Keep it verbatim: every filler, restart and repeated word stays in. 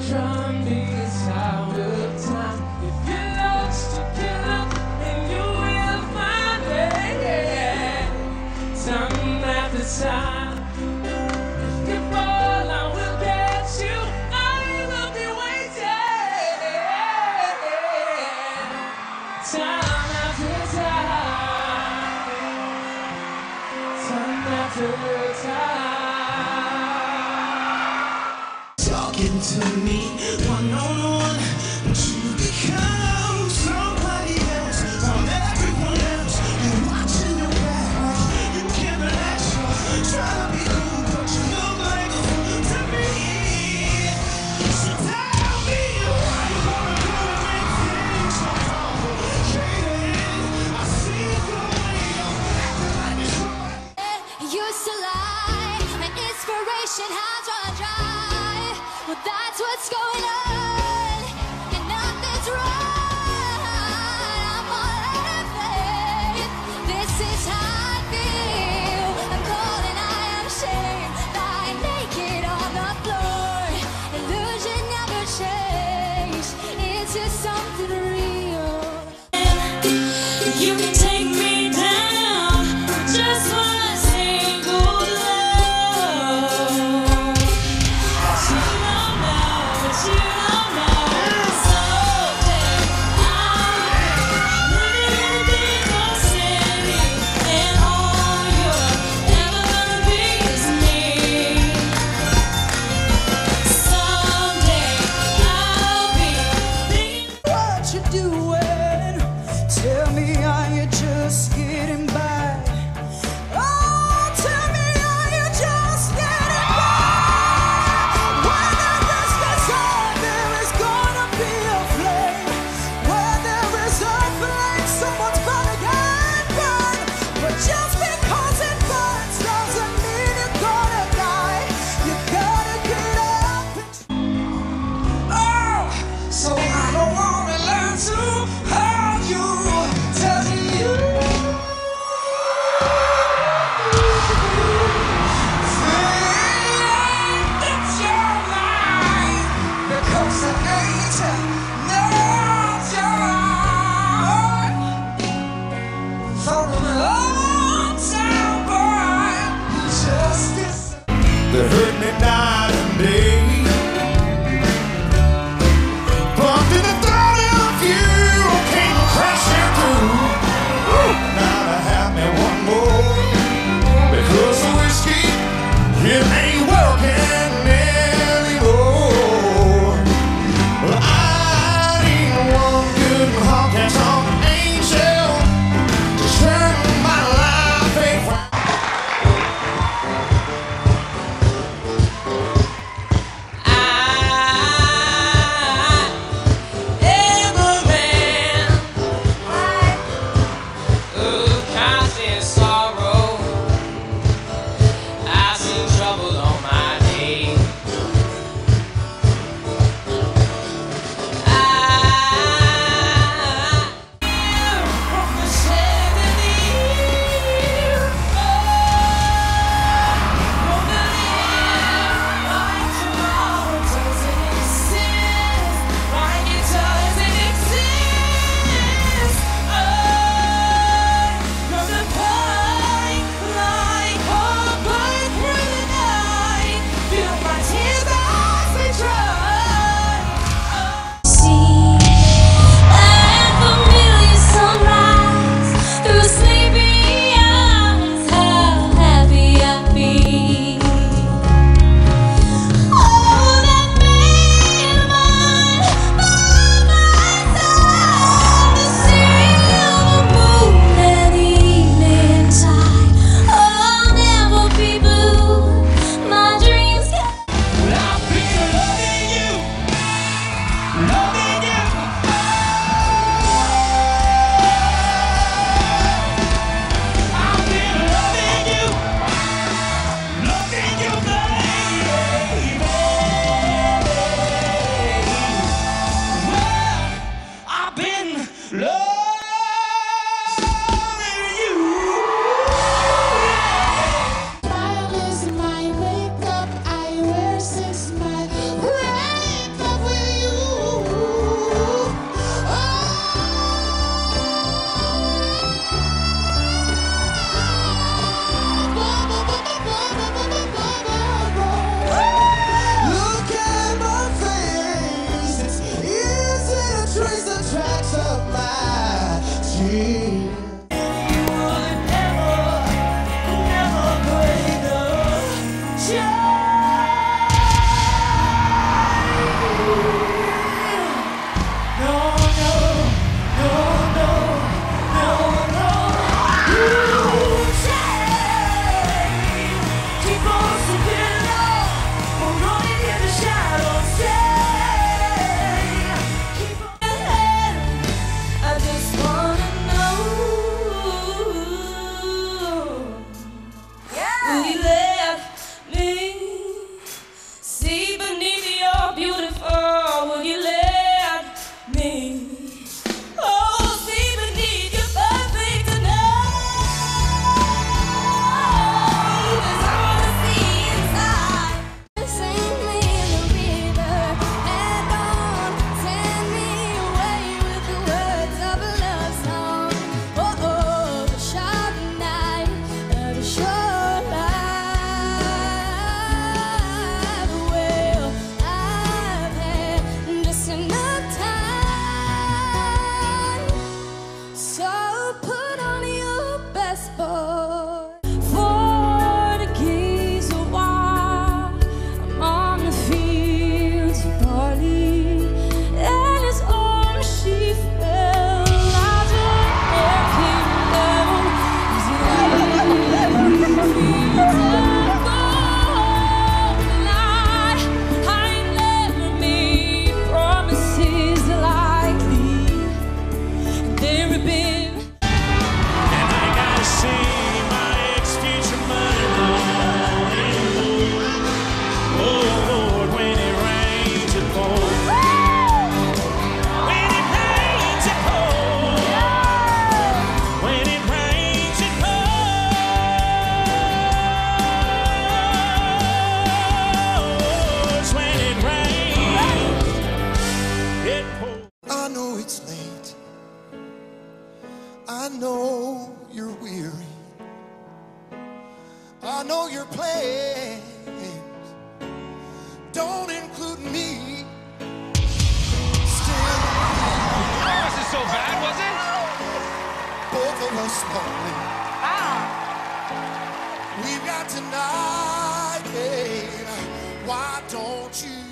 drum beats out of time. If you're lost, you can look and you will find it. Time after time. If you fall, I will catch you. I will be waiting. Time after time. Time after time. Talking to me, one on one, but you become somebody else from everyone else. You're watching your back, you can't relax. Try to be cool, but you look like a fool to me. So tell me why you wanna go and make things so complicated. I see it the way you're acting like it's right. Used to lie, my inspiration has run dry. Well, that's what's going on. I know your plans don't include me. Still, Oh, this is so bad, was it? both of us lonely. Ah. We've got tonight, babe. Why don't you